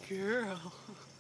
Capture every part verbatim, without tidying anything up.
girl.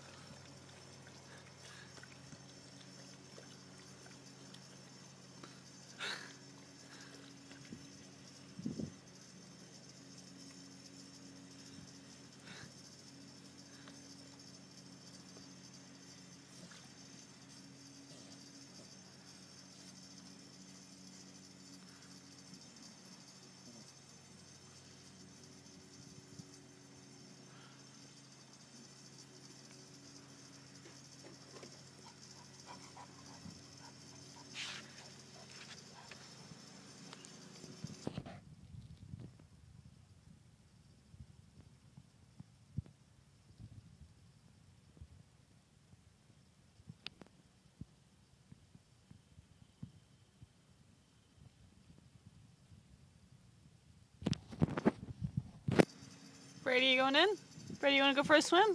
Brady, you going in? Brady, you want to go for a swim?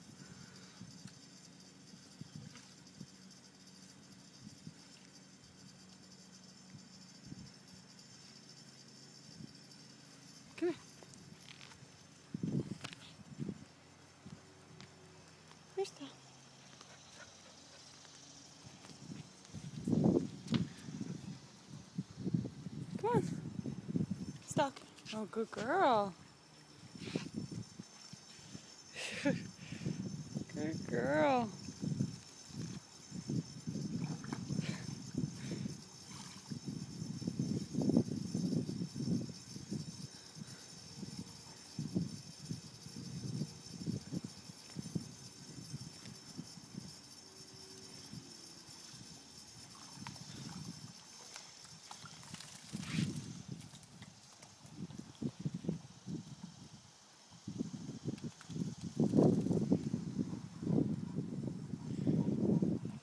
Come here. Where's Stella? Come on. Stop. Oh, good girl. Good girl.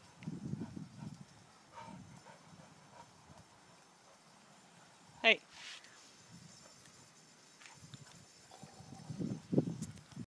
Hey.